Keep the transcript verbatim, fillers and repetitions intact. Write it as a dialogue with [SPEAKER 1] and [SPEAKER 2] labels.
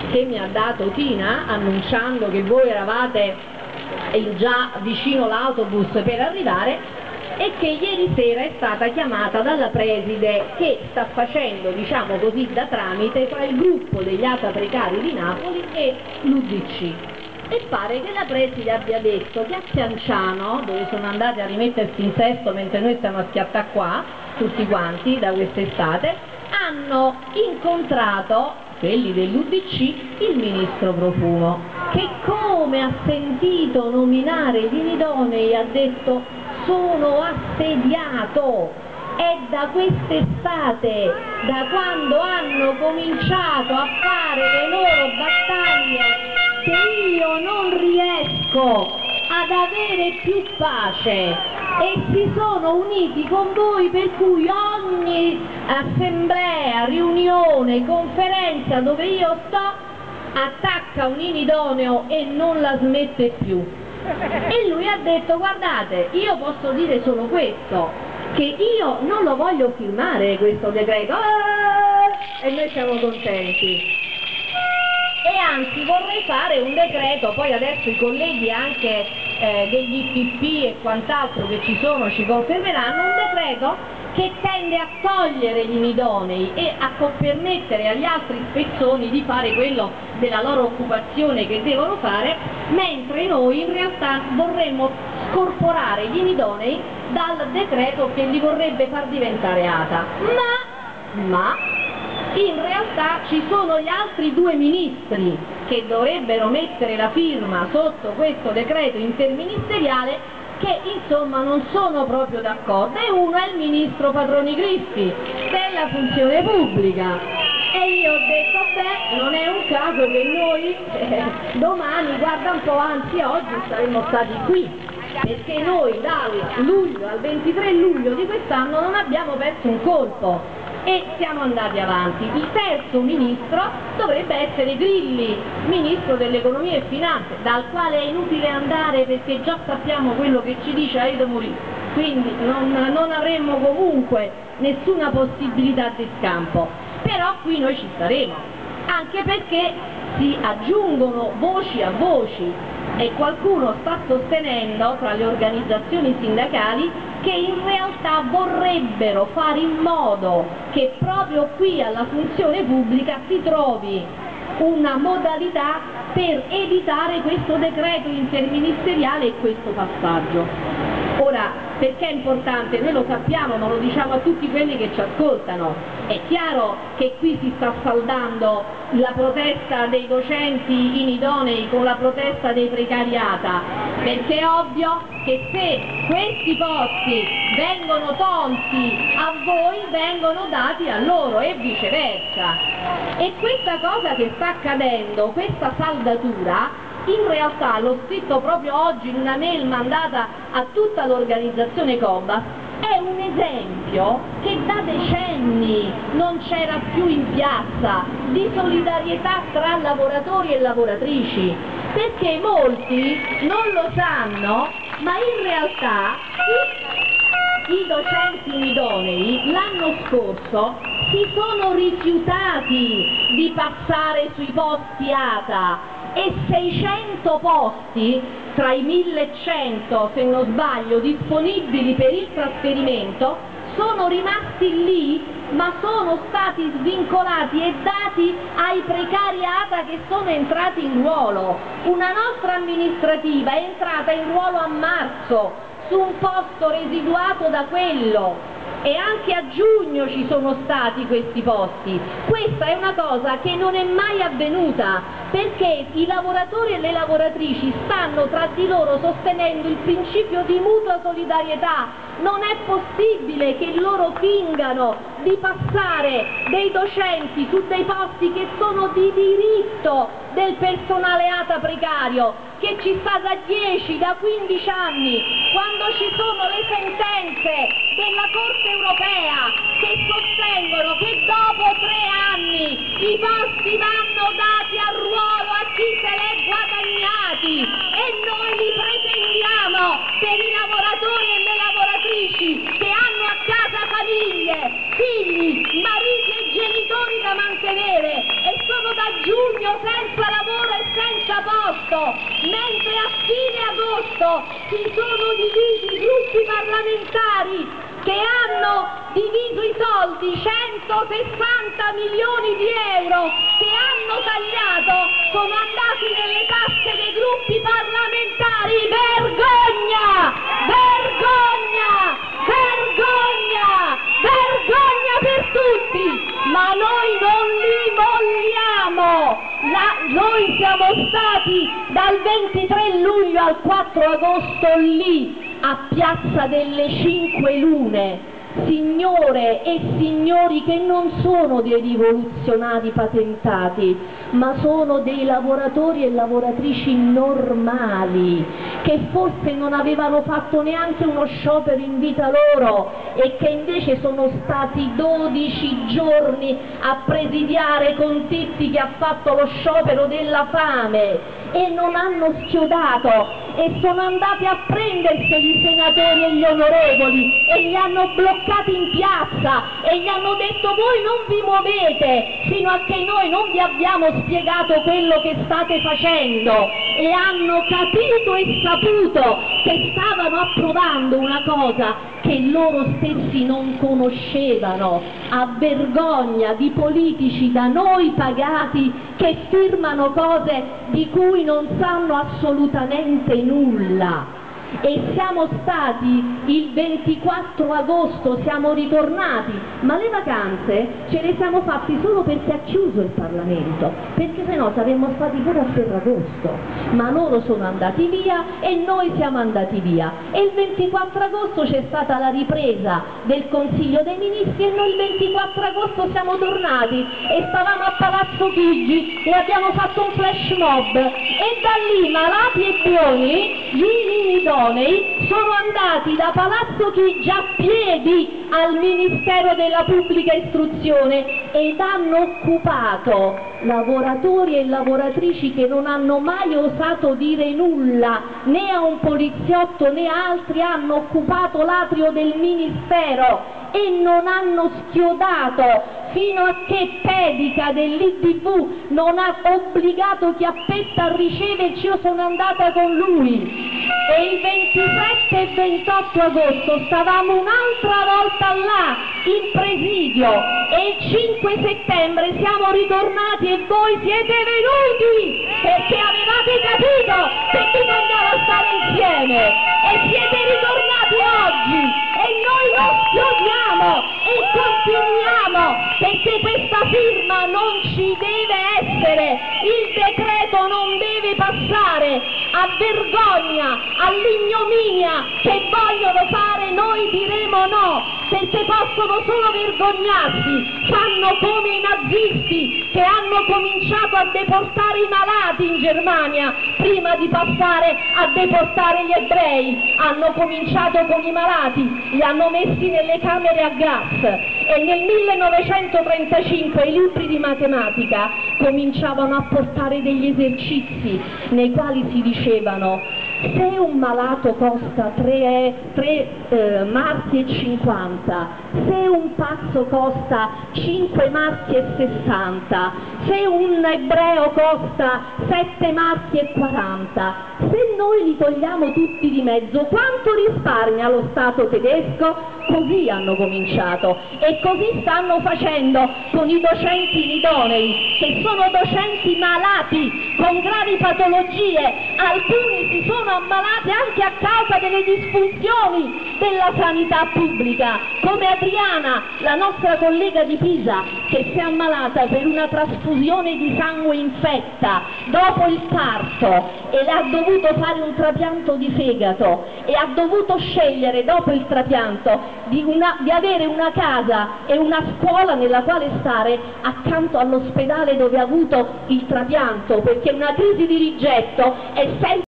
[SPEAKER 1] che mi ha dato Tina annunciando che voi eravate già vicino l'autobus per arrivare, e che ieri sera è stata chiamata dalla preside che sta facendo, diciamo così, da tramite tra il gruppo degli A T A Precari di Napoli e l'U D C. E pare che la preside abbia detto che a Chianciano, dove sono andati a rimettersi in sesto mentre noi stiamo a schiattare qua, tutti quanti, da quest'estate, hanno incontrato, quelli dell'U D C, il ministro Profumo, che come ha sentito nominare gli inidonei ha detto: sono assediato, è da quest'estate, da quando hanno cominciato a fare le loro battaglie, che io non riesco ad avere più pace, e si sono uniti con voi, per cui ogni assemblea, riunione, conferenza dove io sto attacca un inidoneo e non la smette più. E lui ha detto: guardate, io posso dire solo questo, che io non lo voglio firmare questo decreto, ah! E noi siamo contenti, e anzi vorrei fare un decreto, poi adesso i colleghi anche eh, degli I P P e quant'altro che ci sono ci confermeranno, un decreto che tende a togliere gli inidonei e a permettere agli altri spezzoni di fare quello della loro occupazione che devono fare, mentre noi in realtà vorremmo scorporare gli inidonei dal decreto che li vorrebbe far diventare A T A. Ma, ma in realtà ci sono gli altri due ministri che dovrebbero mettere la firma sotto questo decreto interministeriale, che insomma non sono proprio d'accordo, e uno è il ministro Patroni Griffi della funzione pubblica, e io ho detto: beh, non è un caso che noi eh, domani, guarda un po', anzi oggi saremmo stati qui, perché noi dal luglio al ventitré luglio di quest'anno non abbiamo perso un colpo e siamo andati avanti. Il terzo ministro dovrebbe essere Grilli, ministro dell'economia e finanze, dal quale è inutile andare perché già sappiamo quello che ci dice Aida Murì, quindi non, non avremmo comunque nessuna possibilità di scampo. Però qui noi ci staremo, anche perché si aggiungono voci a voci e qualcuno sta sostenendo tra le organizzazioni sindacali che in realtà vorrebbero fare in modo che proprio qui alla funzione pubblica si trovi una modalità per evitare questo decreto interministeriale e questo passaggio. Ora, perché è importante? Noi lo sappiamo, ma lo diciamo a tutti quelli che ci ascoltano. È chiaro che qui si sta saldando la protesta dei docenti inidonei con la protesta dei precariata, perché è ovvio che se questi posti vengono tolti a voi, vengono dati a loro e viceversa. E questa cosa che sta accadendo, questa saldatura, in realtà l'ho scritto proprio oggi in una mail mandata a tutta l'organizzazione Cobas, è un esempio che da decenni non c'era più in piazza di solidarietà tra lavoratori e lavoratrici, perché molti non lo sanno, ma in realtà i, i docenti inidonei l'anno scorso si sono rifiutati di passare sui posti A T A, e seicento posti tra i millecento, se non sbaglio, disponibili per il trasferimento sono rimasti lì, ma sono stati svincolati e dati ai precari A T A che sono entrati in ruolo. Una nostra amministrativa è entrata in ruolo a marzo su un posto residuato da quello, e anche a giugno ci sono stati questi posti. Questa è una cosa che non è mai avvenuta, perché i lavoratori e le lavoratrici stanno tra di loro sostenendo il principio di mutua solidarietà. Non è possibile che loro fingano di passare dei docenti su dei posti che sono di diritto del personale A T A precario, che ci sta da dieci, da quindici anni, quando ci sono le sentenze della Corte europea che sostengono che dopo tre anni i posti vanno dati a ruolo a chi se li è guadagnati, e noi li pretendiamo per i lavoratori e le lavoratrici che hanno a casa famiglie, figli, mariti e genitori da mantenere, e sono da giugno giugno senza lavoro e senza posto, mentre a fine agosto si sono divisi i gruppi parlamentari che hanno diviso i soldi, centosessanta milioni di euro che hanno tagliato, sono andati nelle tasche dei gruppi parlamentari. Vergogna! Vergogna! Vergogna! Vergogna per tutti! Ma noi non li molliamo! La, noi siamo stati dal ventitré luglio al quattro agosto lì, a Piazza delle Cinque Lune, signore e signori che non sono dei rivoluzionari patentati, ma sono dei lavoratori e lavoratrici normali, che forse non avevano fatto neanche uno sciopero in vita loro e che invece sono stati dodici giorni a presidiare con Titti che ha fatto lo sciopero della fame e non hanno schiodato, e sono andati a prenderseli i senatori e gli onorevoli e li hanno bloccati in piazza e gli hanno detto: voi non vi muovete fino a che noi non vi abbiamo spiegato quello che state facendo, e hanno capito e saputo che stavano approvando una cosa che loro stessi non conoscevano, a vergogna di politici da noi pagati che firmano cose di cui non sanno assolutamente nulla. E siamo stati il ventiquattro agosto, siamo ritornati, ma le vacanze ce le siamo fatti solo perché ha chiuso il Parlamento, perché se no saremmo stati pure a Ferragosto, ma loro sono andati via e noi siamo andati via, e il ventiquattro agosto c'è stata la ripresa del Consiglio dei Ministri e noi il ventiquattro agosto siamo tornati e stavamo a Palazzo Chigi e abbiamo fatto un flash mob, e da lì malati e buoni, gli idonei sono andati da Palazzo Chigi a piedi al Ministero della Pubblica Istruzione ed hanno occupato lavoratori e lavoratrici che non hanno mai osato dire nulla né a un poliziotto né a altri, hanno occupato l'atrio del Ministero e non hanno schiodato fino a che Pedica dell'I D V non ha obbligato Chiappetta a riceverci. Io sono andata con lui e il ventisette e ventotto agosto stavamo un'altra volta là in presidio, e il cinque settembre siamo ritornati e voi siete venuti perché avevate capito che bisognava stare insieme, e siete ritornati oggi e noi non schiodiamo e continuiamo, perché questa firma non ci deve essere, il decreto non deve passare. A vergogna, all'ignominia che vogliono fare, noi diremo no, perché possono solo vergognarsi. Fanno come i nazisti che hanno cominciato a deportare i malati in Germania prima di passare a deportare gli ebrei. Hanno cominciato con i malati, li hanno messi nelle camere a gas, e nel millenovecentotrentacinque i libri di matematica cominciavano a portare degli esercizi nei quali si dicevano: se un malato costa tre eh, marchi e cinquanta, se un pazzo costa cinque marchi e sessanta, se un ebreo costa sette marchi e quaranta, se noi li togliamo tutti di mezzo, quanto risparmia lo Stato tedesco? Così hanno cominciato e così stanno facendo con i docenti idonei, che sono docenti malati con gravi patologie, alcuni si sono ammalati anche a causa delle disfunzioni della sanità pubblica, come Adriana, la nostra collega di Pisa, che si è ammalata per una trasfusione di sangue infetta dopo il parto e le ha dovuto fare un trapianto di fegato, e ha dovuto scegliere dopo il trapianto di, una, di avere una casa e una scuola nella quale stare accanto all'ospedale dove ha avuto il trapianto, perché una crisi di rigetto è sempre